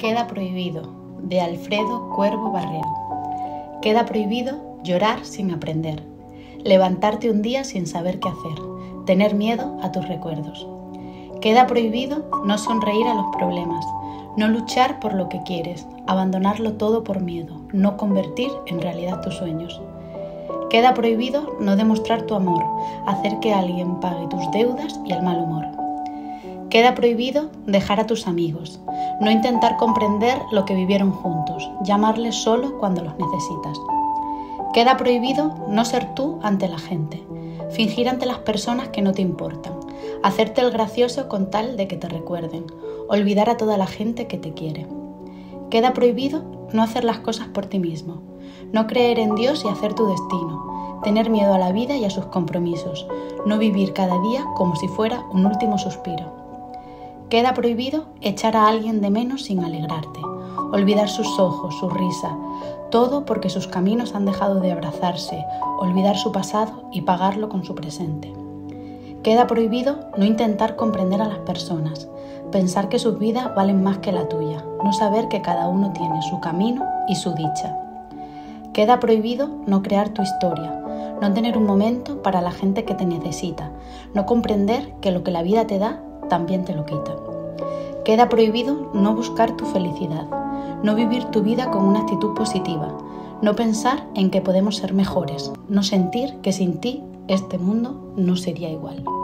Queda prohibido, de Alfredo Cuervo Barrero. Queda prohibido llorar sin aprender, levantarte un día sin saber qué hacer, tener miedo a tus recuerdos. Queda prohibido no sonreír a los problemas, no luchar por lo que quieres, abandonarlo todo por miedo, no convertir en realidad tus sueños. Queda prohibido no demostrar tu amor, hacer que alguien pague tus deudas y el mal humor. Queda prohibido dejar a tus amigos, no intentar comprender lo que vivieron juntos, llamarles solo cuando los necesitas. Queda prohibido no ser tú ante la gente, fingir ante las personas que no te importan, hacerte el gracioso con tal de que te recuerden, olvidar a toda la gente que te quiere. Queda prohibido no hacer las cosas por ti mismo, no creer en Dios y hacer tu destino, tener miedo a la vida y a sus compromisos, no vivir cada día como si fuera un último suspiro. Queda prohibido echar a alguien de menos sin alegrarte, olvidar sus ojos, su risa, todo porque sus caminos han dejado de abrazarse, olvidar su pasado y pagarlo con su presente. Queda prohibido no intentar comprender a las personas, pensar que sus vidas valen más que la tuya, no saber que cada uno tiene su camino y su dicha. Queda prohibido no crear tu historia, no tener un momento para la gente que te necesita, no comprender que lo que la vida te da también te lo quita. Queda prohibido no buscar tu felicidad, no vivir tu vida con una actitud positiva, no pensar en que podemos ser mejores, no sentir que sin ti este mundo no sería igual.